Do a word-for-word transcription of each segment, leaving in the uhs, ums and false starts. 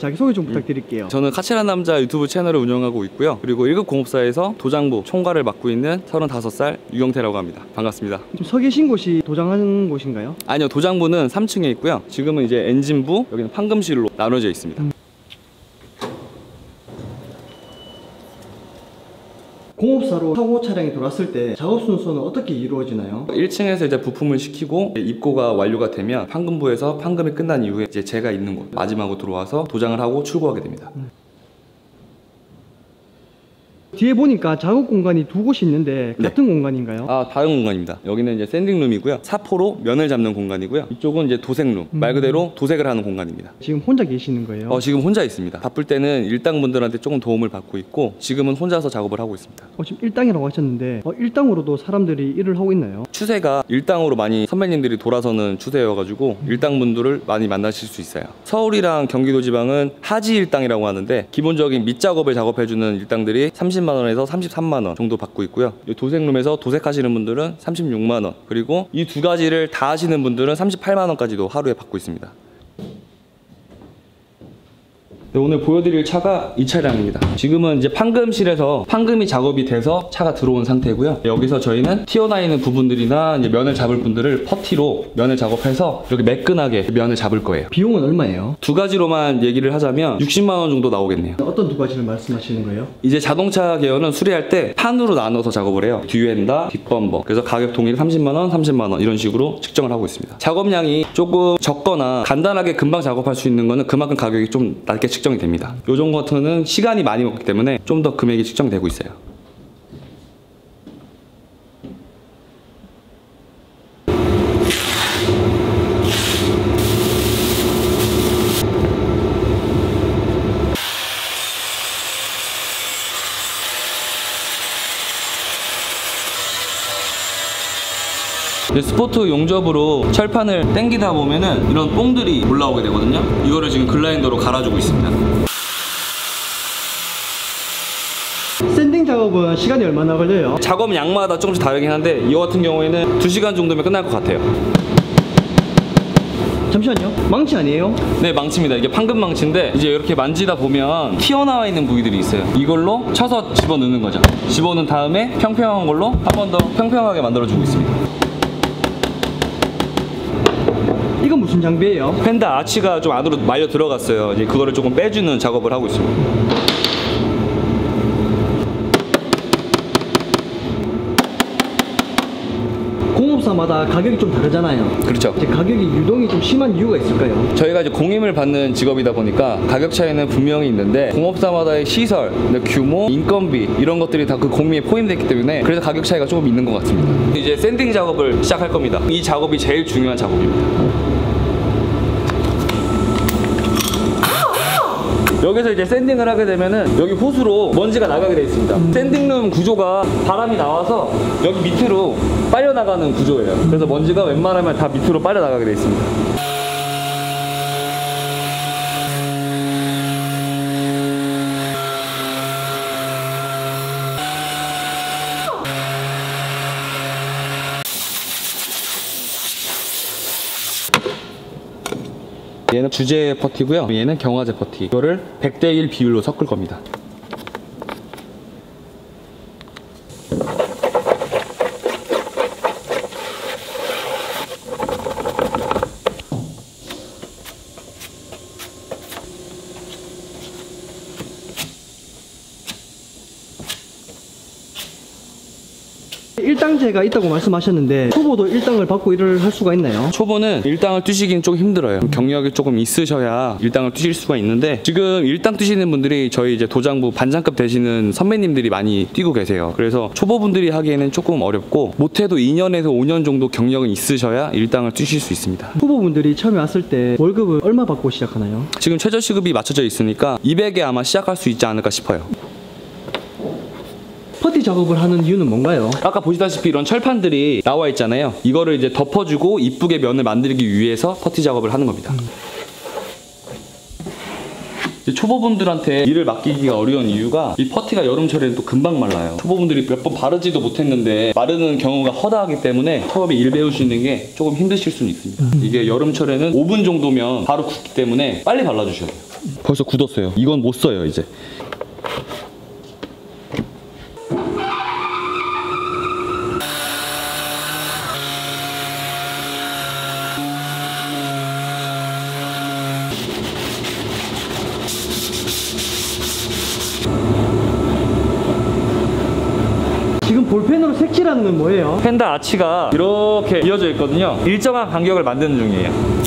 자기소개 좀 부탁드릴게요. 저는 카칠한 남자 유튜브 채널을 운영하고 있고요. 그리고 일 급 공업사에서 도장부 총괄을 맡고 있는 서른다섯 살 유경태라고 합니다. 반갑습니다. 지금 서 계신 곳이 도장하는 곳인가요? 아니요, 도장부는 삼 층에 있고요. 지금은 이제 엔진부, 여기는 판금실로 나눠져 있습니다. 음. 공업사로 사고 차량이 들어왔을 때 작업 순서는 어떻게 이루어지나요? 일 층에서 이제 부품을 시키고 입고가 완료가 되면 판금부에서 판금이 끝난 이후에 이제 제가 있는 곳 마지막으로 들어와서 도장을 하고 출고하게 됩니다. 음. 뒤에 보니까 작업 공간이 두 곳이 있는데 네. 같은 공간인가요? 아, 다른 공간입니다. 여기는 이제 샌딩룸이고요. 사포로 면을 잡는 공간이고요. 이쪽은 이제 도색룸, 음. 말 그대로 도색을 하는 공간입니다. 지금 혼자 계시는 거예요? 어, 지금 혼자 있습니다. 바쁠 때는 일당분들한테 조금 도움을 받고 있고 지금은 혼자서 작업을 하고 있습니다. 어, 지금 일당이라고 하셨는데 어, 일당으로도 사람들이 일을 하고 있나요? 추세가 일당으로 많이 선배님들이 돌아서는 추세여가지고 일당분들을 많이 만나실 수 있어요. 서울이랑 경기도 지방은 하지 일당이라고 하는데 기본적인 밑작업을 작업해주는 일당들이 삼십만 원에서 삼십삼만 원 정도 받고 있고요. 도색룸에서 도색하시는 분들은 삼십육만 원, 그리고 이 두 가지를 다 하시는 분들은 삼십팔만 원까지도 하루에 받고 있습니다. 네, 오늘 보여드릴 차가 이 차량입니다. 지금은 이제 판금실에서 판금이 작업이 돼서 차가 들어온 상태고요. 여기서 저희는 튀어나 있는 부분들이나 이제 면을 잡을 분들을 퍼티로 면을 작업해서 이렇게 매끈하게 면을 잡을 거예요. 비용은 얼마예요? 두 가지로만 얘기를 하자면 육십만 원 정도 나오겠네요. 어떤 두 가지를 말씀하시는 거예요? 이제 자동차 계열은 수리할 때 판으로 나눠서 작업을 해요. 뒤엔다, 뒷범버. 그래서 가격 동일 삼십만 원, 삼십만 원 이런 식으로 측정을 하고 있습니다. 작업량이 조금 적거나 간단하게 금방 작업할 수 있는 거는 그만큼 가격이 좀 낮게 측정이 됩니다. 요 정도 같은 거는 시간이 많이 먹기 때문에 좀 더 금액이 측정되고 있어요. 스포트 용접으로 철판을 당기다 보면은 이런 뽕들이 올라오게 되거든요. 이거를 지금 글라인더로 갈아주고 있습니다. 샌딩 작업은 시간이 얼마나 걸려요? 작업 양마다 조금씩 다르긴 한데 이 같은 경우에는 두 시간 정도면 끝날 것 같아요. 잠시만요. 망치 아니에요? 네, 망치입니다. 이게 판금 망치인데 이제 이렇게 만지다 보면 튀어나와 있는 부위들이 있어요. 이걸로 쳐서 집어넣는 거죠. 집어넣은 다음에 평평한 걸로 한 번 더 평평하게 만들어주고 있습니다. 이건 무슨 장비예요? 펜다 아치가 좀 안으로 말려 들어갔어요. 이제 그거를 조금 빼주는 작업을 하고 있습니다. 공업사마다 가격이 좀 다르잖아요. 그렇죠. 이제 가격이 유동이 좀 심한 이유가 있을까요? 저희가 이제 공임을 받는 직업이다 보니까 가격 차이는 분명히 있는데 공업사마다의 시설, 규모, 인건비 이런 것들이 다 그 공임에 포함되기 때문에 그래서 가격 차이가 조금 있는 것 같습니다. 이제 샌딩 작업을 시작할 겁니다. 이 작업이 제일 중요한 작업입니다. 여기서 이제 샌딩을 하게 되면은 여기 호스로 먼지가 나가게 되어 있습니다. 음. 샌딩룸 구조가 바람이 나와서 여기 밑으로 빨려 나가는 구조예요. 그래서 먼지가 웬만하면 다 밑으로 빨려 나가게 되어 있습니다. 얘는 주제 퍼티고요. 얘는 경화제 퍼티. 이거를 백 대 일 비율로 섞을 겁니다. 일당제가 있다고 말씀하셨는데 초보도 일당을 받고 일을 할 수가 있나요? 초보는 일당을 뛰시긴 좀 힘들어요. 경력이 조금 있으셔야 일당을 뛰실 수가 있는데 지금 일당 뛰시는 분들이 저희 이제 도장부 반장급 되시는 선배님들이 많이 뛰고 계세요. 그래서 초보분들이 하기에는 조금 어렵고 못해도 이 년에서 오 년 정도 경력은 있으셔야 일당을 뛰실 수 있습니다. 초보분들이 처음에 왔을 때 월급을 얼마 받고 시작하나요? 지금 최저시급이 맞춰져 있으니까 이백에 아마 시작할 수 있지 않을까 싶어요. 퍼티 작업을 하는 이유는 뭔가요? 아까 보시다시피 이런 철판들이 나와 있잖아요. 이거를 이제 덮어주고 이쁘게 면을 만들기 위해서 퍼티 작업을 하는 겁니다. 음. 초보분들한테 일을 맡기기가 어려운 이유가 이 퍼티가 여름철에는 또 금방 말라요. 초보분들이 몇 번 바르지도 못했는데 마르는 경우가 허다하기 때문에 처음에 일 배우시는 게 조금 힘드실 수는 있습니다. 음. 이게 여름철에는 오 분 정도면 바로 굳기 때문에 빨리 발라주셔야 돼요. 벌써 굳었어요. 이건 못 써요 이제. 지금 볼펜으로 색칠하는 건 뭐예요? 펜다 아치가 이렇게 이어져 있거든요. 일정한 간격을 만드는 중이에요.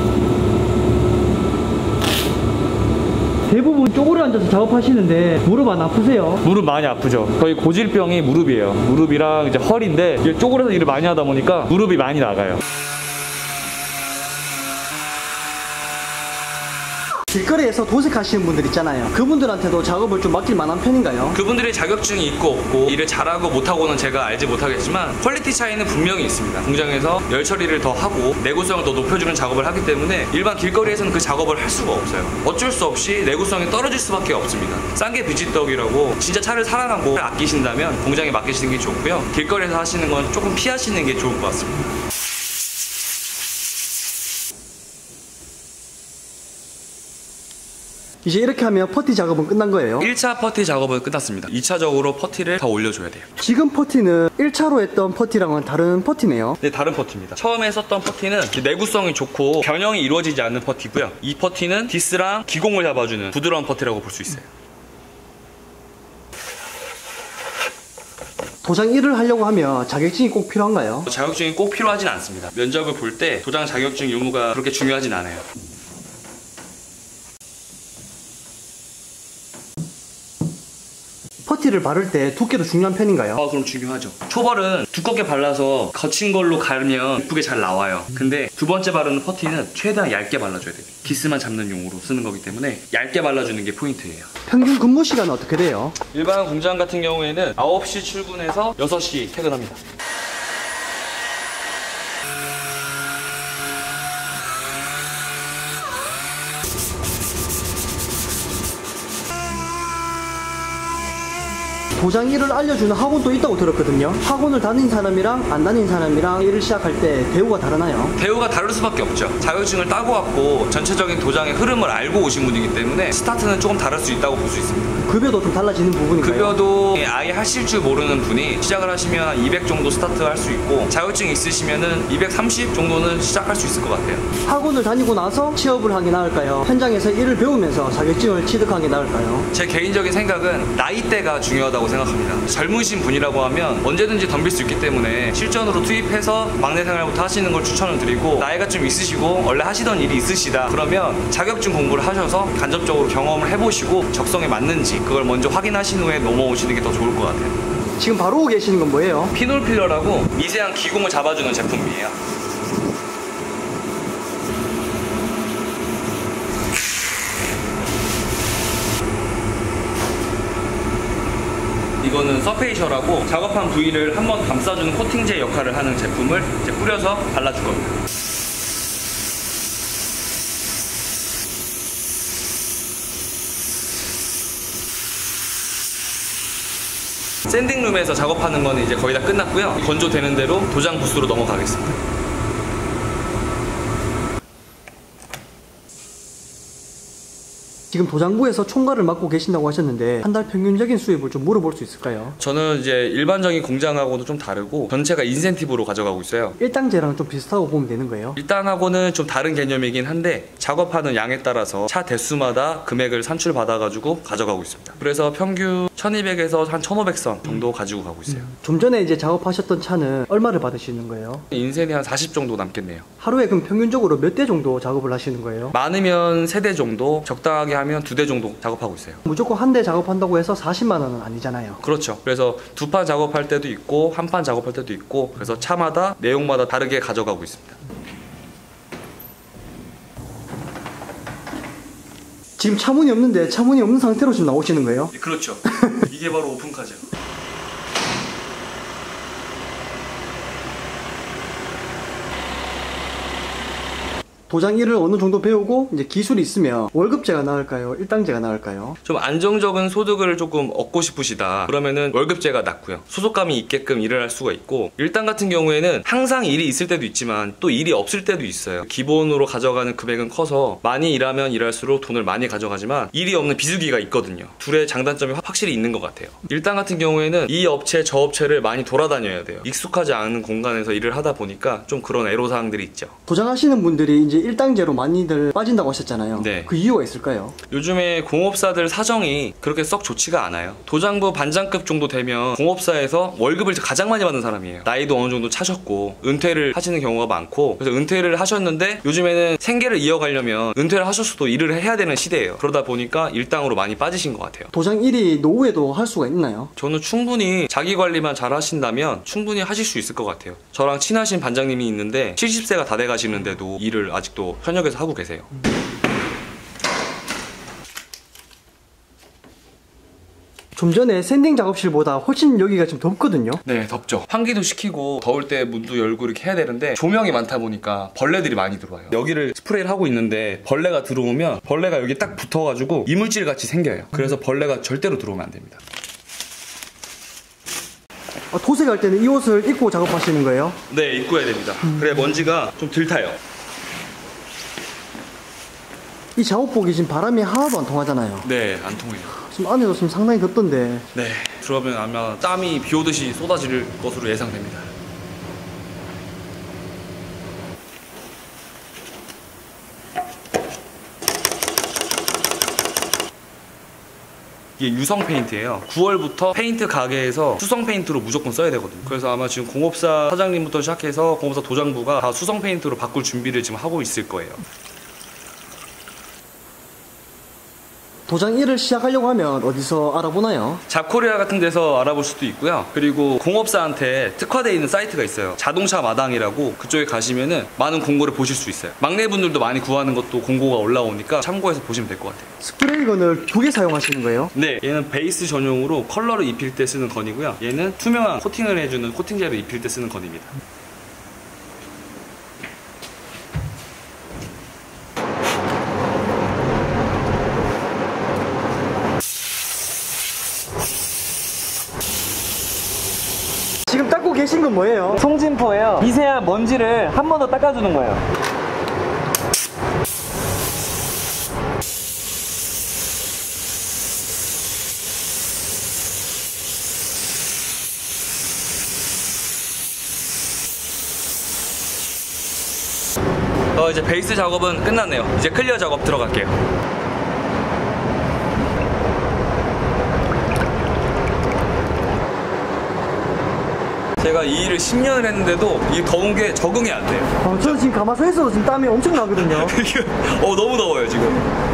대부분 쪼그려 앉아서 작업하시는데 무릎 안 아프세요? 무릎 많이 아프죠. 거의 고질병이 무릎이에요. 무릎이랑 이제 허리인데 이게 쪼그려서 일을 많이 하다 보니까 무릎이 많이 나가요. 길거리에서 도색하시는 분들 있잖아요. 그분들한테도 작업을 좀 맡길 만한 편인가요? 그분들이 자격증이 있고 없고 일을 잘하고 못하고는 제가 알지 못하겠지만 퀄리티 차이는 분명히 있습니다. 공장에서 열 처리를 더 하고 내구성을 더 높여주는 작업을 하기 때문에 일반 길거리에서는 그 작업을 할 수가 없어요. 어쩔 수 없이 내구성이 떨어질 수밖에 없습니다. 싼 게 비지떡이라고 진짜 차를 사랑하고 아끼신다면 공장에 맡기시는 게 좋고요. 길거리에서 하시는 건 조금 피하시는 게 좋을 것 같습니다. 이제 이렇게 하면 퍼티 작업은 끝난 거예요. 일 차 퍼티 작업은 끝났습니다. 이 차적으로 퍼티를 더 올려줘야 돼요. 지금 퍼티는 일 차로 했던 퍼티랑은 다른 퍼티네요. 네, 다른 퍼티입니다. 처음에 썼던 퍼티는 내구성이 좋고 변형이 이루어지지 않는 퍼티고요. 이 퍼티는 디스랑 기공을 잡아주는 부드러운 퍼티라고 볼 수 있어요. 도장 일을 하려고 하면 자격증이 꼭 필요한가요? 자격증이 꼭 필요하진 않습니다. 면접을 볼 때 도장 자격증 유무가 그렇게 중요하진 않아요. 퍼티를 바를 때 두께도 중요한 편인가요? 아, 그럼 중요하죠. 초벌은 두껍게 발라서 거친 걸로 갈면 예쁘게 잘 나와요. 근데 두 번째 바르는 퍼티는 최대한 얇게 발라줘야 돼요. 기스만 잡는 용으로 쓰는 거기 때문에 얇게 발라주는 게 포인트예요. 평균 근무 시간은 어떻게 돼요? 일반 공장 같은 경우에는 아홉 시 출근해서 여섯 시 퇴근합니다. 도장 일을 알려주는 학원도 있다고 들었거든요. 학원을 다닌 사람이랑 안 다닌 사람이랑 일을 시작할 때 대우가 다르나요? 대우가 다를 수밖에 없죠. 자격증을 따고 왔고 전체적인 도장의 흐름을 알고 오신 분이기 때문에 스타트는 조금 다를 수 있다고 볼 수 있습니다. 급여도 좀 달라지는 부분인가요? 급여도 아예 하실 줄 모르는 분이 시작을 하시면 한 이백 정도 스타트 할 수 있고 자격증 있으시면은 이백삼십 정도는 시작할 수 있을 것 같아요. 학원을 다니고 나서 취업을 하는 게 나을까요? 현장에서 일을 배우면서 자격증을 취득하는 게 나을까요? 제 개인적인 생각은 나이대가 중요하다고 생각합니다. 젊으신 분이라고 하면 언제든지 덤빌 수 있기 때문에 실전으로 투입해서 막내 생활부터 하시는 걸 추천을 드리고, 나이가 좀 있으시고 원래 하시던 일이 있으시다 그러면 자격증 공부를 하셔서 간접적으로 경험을 해보시고 적성에 맞는지 그걸 먼저 확인하신 후에 넘어오시는 게 더 좋을 것 같아요. 지금 바로 오고 계시는 건 뭐예요? 피놀 필러라고 미세한 기공을 잡아주는 제품이에요. 이거는 서페이셔라고 작업한 부위를 한번 감싸주는 코팅제 역할을 하는 제품을 이제 뿌려서 발라줄 겁니다. 샌딩룸에서 작업하는 건 이제 거의 다 끝났고요. 건조되는 대로 도장 부스로 넘어가겠습니다. 지금 도장부에서 총괄을 맡고 계신다고 하셨는데 한 달 평균적인 수입을 좀 물어볼 수 있을까요? 저는 이제 일반적인 공장하고도 좀 다르고 전체가 인센티브로 가져가고 있어요. 일당제랑 좀 비슷하고 보면 되는 거예요? 일당하고는 좀 다른 개념이긴 한데 작업하는 양에 따라서 차 대수마다 금액을 산출받아가지고 가져가고 있습니다. 그래서 평균 천이백에서 한 천오백 선 정도 가지고 가고 있어요. 음. 좀 전에 이제 작업하셨던 차는 얼마를 받으시는 거예요? 인센이 한 사십 정도 남겠네요. 하루에 그럼 평균적으로 몇 대 정도 작업을 하시는 거예요? 많으면 세 대 정도, 적당하게 하면 두 대 정도 작업하고 있어요. 무조건 한 대 작업한다고 해서 사십만 원은 아니잖아요. 그렇죠. 그래서 두 판 작업할 때도 있고 한 판 작업할 때도 있고, 그래서 차마다 내용마다 다르게 가져가고 있습니다. 지금 차문이 없는데 차문이 없는 상태로 지금 나오시는 거예요? 그렇죠. 이게 바로 오픈카죠. 도장 일을 어느 정도 배우고 이제 기술이 있으면 월급제가 나을까요? 일당제가 나을까요? 좀 안정적인 소득을 조금 얻고 싶으시다 그러면은 월급제가 낫고요. 소속감이 있게끔 일을 할 수가 있고, 일당 같은 경우에는 항상 일이 있을 때도 있지만 또 일이 없을 때도 있어요. 기본으로 가져가는 금액은 커서 많이 일하면 일할수록 돈을 많이 가져가지만 일이 없는 비수기가 있거든요. 둘의 장단점이 확실히 있는 것 같아요. 일당 같은 경우에는 이 업체 저 업체를 많이 돌아다녀야 돼요. 익숙하지 않은 공간에서 일을 하다 보니까 좀 그런 애로사항들이 있죠. 도장하시는 분들이 이제 일당제로 많이들 빠진다고 하셨잖아요. 네. 그 이유가 있을까요? 요즘에 공업사들 사정이 그렇게 썩 좋지가 않아요. 도장부 반장급 정도 되면 공업사에서 월급을 가장 많이 받는 사람이에요. 나이도 어느 정도 차셨고 은퇴를 하시는 경우가 많고, 그래서 은퇴를 하셨는데 요즘에는 생계를 이어가려면 은퇴를 하셨어도 일을 해야 되는 시대예요. 그러다 보니까 일당으로 많이 빠지신 것 같아요. 도장 일이 노후에도 할 수가 있나요? 저는 충분히 자기 관리만 잘 하신다면 충분히 하실 수 있을 것 같아요. 저랑 친하신 반장님이 있는데 칠십 세가 다 돼 가시는데도 일을 아직도 현역에서 하고 계세요. 좀 전에 샌딩 작업실보다 훨씬 여기가 좀 덥거든요. 네, 덥죠. 환기도 시키고 더울 때 문도 열고 이렇게 해야 되는데 조명이 많다 보니까 벌레들이 많이 들어와요. 여기를 스프레이를 하고 있는데 벌레가 들어오면 벌레가 여기 딱 붙어가지고 이물질 같이 생겨요. 그래서 벌레가 절대로 들어오면 안 됩니다. 아, 도색할 때는 이 옷을 입고 작업하시는 거예요? 네, 입고 해야 됩니다. 그래 먼지가 좀 덜 타요. 이 작업복이 지금 바람이 하나도 안 통하잖아요. 네, 안 통해요. 지금 안에도 지금 상당히 덥던데. 네, 들어가면 아마 땀이 비 오듯이 쏟아질 것으로 예상됩니다. 이게 유성 페인트예요. 구월부터 페인트 가게에서 수성 페인트로 무조건 써야 되거든요. 그래서 아마 지금 공업사 사장님부터 시작해서 공업사 도장부가 다 수성 페인트로 바꿀 준비를 지금 하고 있을 거예요. 도장 일을 시작하려고 하면 어디서 알아보나요? 잡코리아 같은 데서 알아볼 수도 있고요. 그리고 공업사한테 특화되어 있는 사이트가 있어요. 자동차 마당이라고, 그쪽에 가시면은 많은 공고를 보실 수 있어요. 막내분들도 많이 구하는 것도 공고가 올라오니까 참고해서 보시면 될 것 같아요. 스프레이건을 두 개 사용하시는 거예요? 네, 얘는 베이스 전용으로 컬러를 입힐 때 쓰는 건이고요. 얘는 투명한 코팅을 해주는 코팅제를 입힐 때 쓰는 건입니다. 지금 닦고 계신 건 뭐예요? 송진포예요. 미세한 먼지를 한 번 더 닦아주는 거예요. 어, 이제 베이스 작업은 끝났네요. 이제 클리어 작업 들어갈게요. 제가 이 일을 십 년을 했는데도 이 더운 게 적응이 안 돼요. 어, 저는 지금 가마솥에 있어도 지금 땀이 엄청 나거든요. 어, 너무 더워요 지금.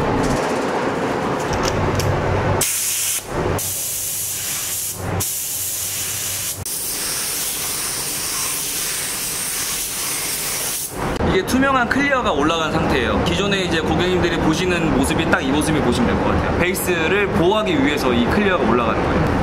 이게 투명한 클리어가 올라간 상태예요. 기존에 이제 고객님들이 보시는 모습이 딱 이 모습이 보시면 될 것 같아요. 베이스를 보호하기 위해서 이 클리어가 올라가는 거예요.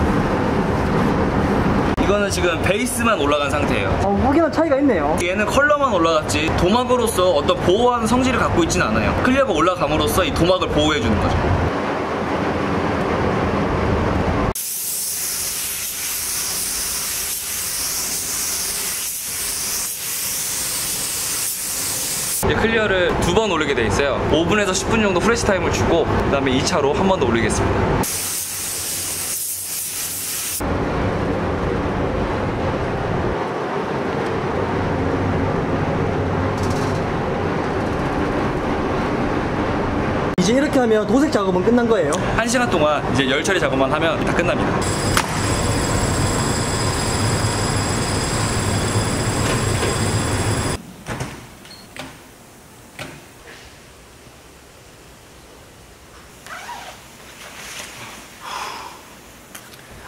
이거는 지금 베이스만 올라간 상태예요. 어, 확연한 차이가 있네요. 얘는 컬러만 올라갔지 도막으로서 어떤 보호하는 성질을 갖고 있지는 않아요. 클리어가 올라감으로써 이 도막을 보호해주는 거죠. 이제 클리어를 두 번 올리게 돼 있어요. 오 분에서 십 분 정도 프레시 타임을 주고 그 다음에 이 차로 한 번 더 올리겠습니다. 이제 이렇게 하면 도색 작업은 끝난 거예요? 한 시간 동안 이제 열 처리 작업만 하면 다 끝납니다.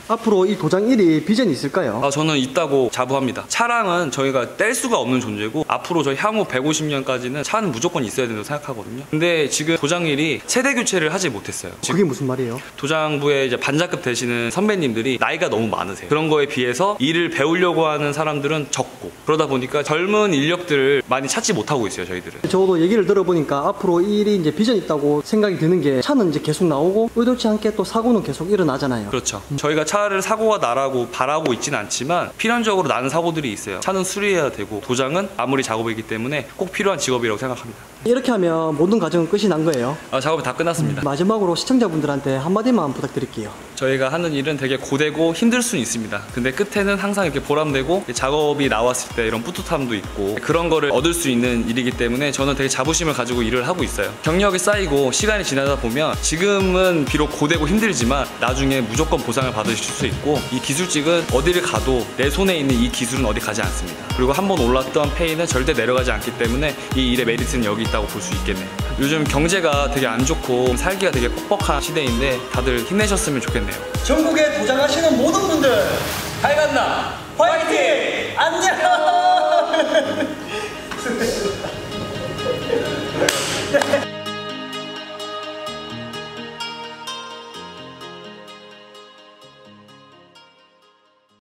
앞으로 이 도장 일이 비전이 있을까요? 아, 저는 있다고 자부합니다. 차량은 저희가 뗄 수가 없는 존재고 앞으로 저희 향후 백오십 년까지는 차는 무조건 있어야 된다고 생각하거든요. 근데 지금 도장일이 세대 교체를 하지 못했어요. 그게 무슨 말이에요? 도장부에 이제 반장급 되시는 선배님들이 나이가 너무 많으세요. 그런 거에 비해서 일을 배우려고 하는 사람들은 적고, 그러다 보니까 젊은 인력들을 많이 찾지 못하고 있어요, 저희들은. 저도 얘기를 들어보니까 앞으로 이 일이 이제 비전이 있다고 생각이 드는 게 차는 이제 계속 나오고 의도치 않게 또 사고는 계속 일어나잖아요. 그렇죠. 저희가 차를 사고가 나라고 바라고 있지는 않지만 필연적으로 나는 사고들이 있어요. 차는 수리해야 되고 도장은 마무리 작업이기 때문에 꼭 필요한 직업이라고 생각합니다. 이렇게 하면 모든 과정은 끝이 난 거예요. 아, 작업이 다 끝났습니다. 마지막으로 시청자분들한테 한마디만 부탁드릴게요. 저희가 하는 일은 되게 고되고 힘들 수는 있습니다. 근데 끝에는 항상 이렇게 보람되고 작업이 나왔을 때 이런 뿌듯함도 있고 그런 거를 얻을 수 있는 일이기 때문에 저는 되게 자부심을 가지고 일을 하고 있어요. 경력이 쌓이고 시간이 지나다 보면 지금은 비록 고되고 힘들지만 나중에 무조건 보상을 받으실 수 있고, 이 기술직은 어디를 가도 내 손에 있는 이 기술은 어디 가지 않습니다. 그리고 한번 올랐던 페이는 절대 내려가지 않기 때문에 이 일의 메리트는 여기 있다고 볼 수 있겠네요. 요즘 경제가 되게 안 좋고 살기가 되게 뻑뻑한 시대인데 다들 힘내셨으면 좋겠네요. 전국에 도장하시는 모든 분들 하이간나